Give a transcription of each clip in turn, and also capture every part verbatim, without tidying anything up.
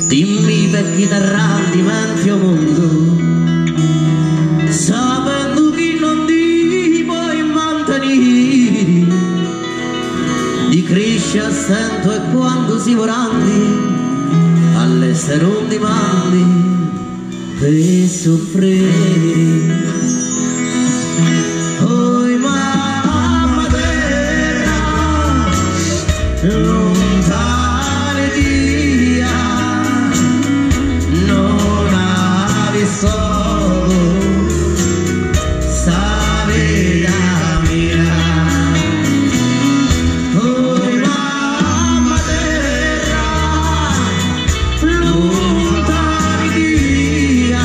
Dimmi perché ti arrandimenti o mondo, sapendo che non ti puoi mantenere, di crescere a stento e quando si vorandi, all'essere un dimandi per soffrire. Oi mamma terra, lontane via, non avevi solo sta vita mia. Oi mamma terra, lontane via,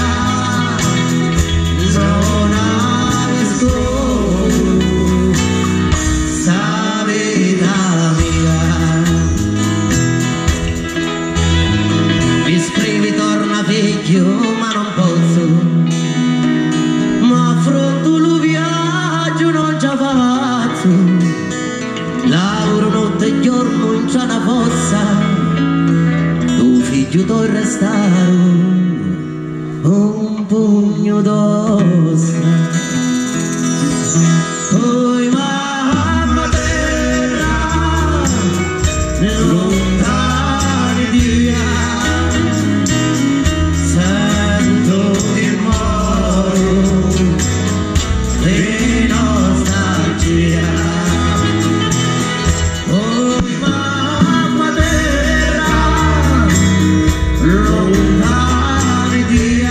non avevi solo sta vita mia. Mi scrivi torna vecchio ma non posso, ma affronto lo viaggio non ci faccio, lavoro notte e giorno in c'è una fossa, tuo figlio t'ho restato un pugno d'ossa. Oi mamma terra, lontani via, sento che moro di nostalgia. Oi mamma terra, lontani via,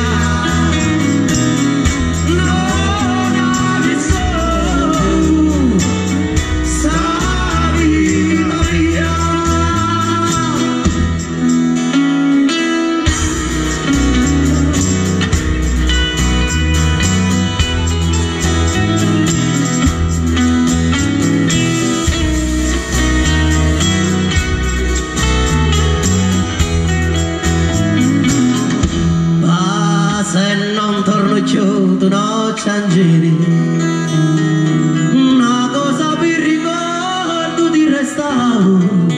non avevi solo sta vita mia. Ma se non torno più tu non c'angeli, una cosa per ricordo ti restavo,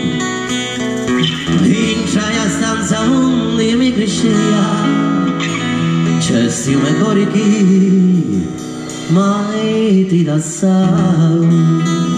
in c'è stanza onde mi cresceva, c'è si un cuore che mai ti lasciavo.